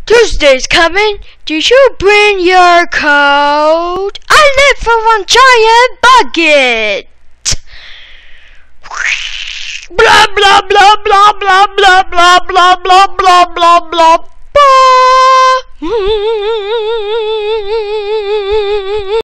Tuesday's coming. Did you bring your coat? I live for one giant bucket. Blah blah blah blah blah blah blah blah blah blah blah blah blah.